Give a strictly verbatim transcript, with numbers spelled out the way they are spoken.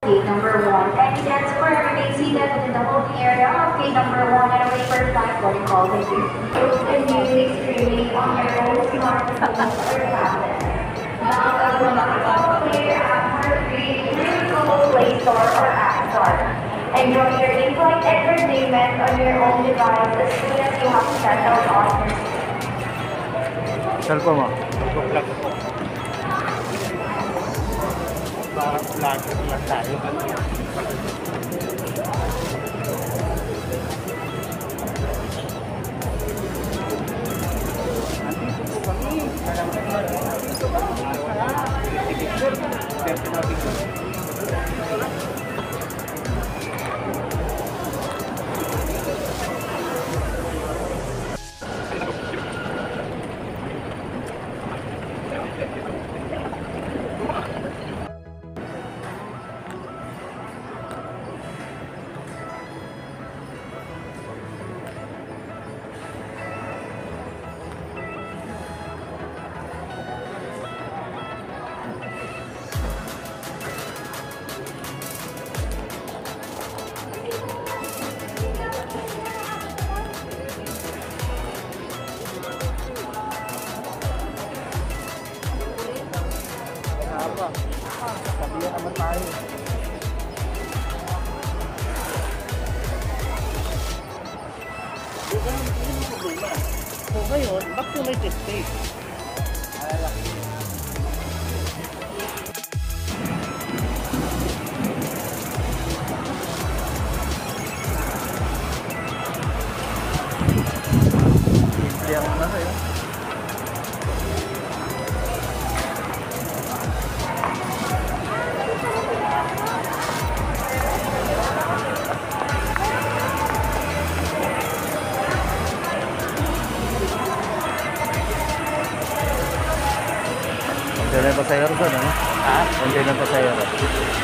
Gate number one. Any transfer, you may see that within the holding area of gate number one and await for flight boarding call. Thank you. Close and music streaming on your own smartphone or tablet. Now, as well as all clear after free, Google Play Store or App Store. Enjoy your in-flight entertainment on your own device as soon as you have settled on your seat. Cellphone mo. Vlogger lang tayo. Sabihan naman tayo. Diba, hindi mo problema. So ngayon, back to United States. Hindi ako na sa'yo. Nandiyan na yung pasayero doon, ano? Ha? Nandiyan na yung pasayero.